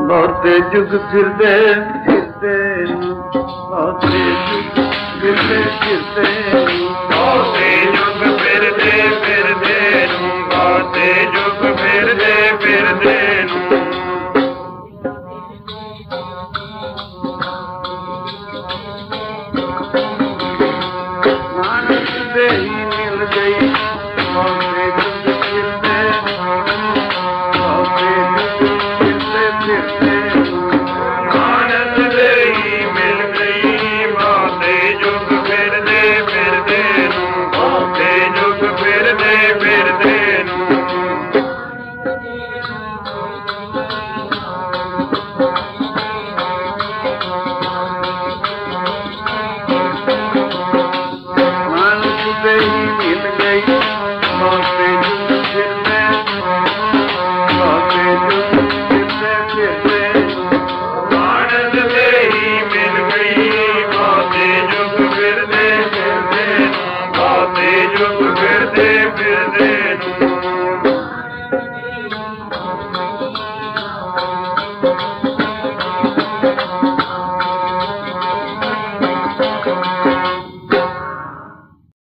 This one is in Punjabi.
ਬਹੁਤੇ ਜੁਗ ਫਿਰਦੇ ਫਿਰਦੇ ਨੂੰ, ਬਹੁਤੇ ਜੁਗ ਫਿਰਦੇ ਫਿਰਦੇ ਨੂੰ, ਬਹੁਤੇ ਜੁਗ ਫਿਰਦੇ ਫਿਰਦੇ ਨੂੰ, ਬਹੁਤੇ ਜੁਗ ਫਿਰਦੇ ਫਿਰਦੇ ਨੂੰ।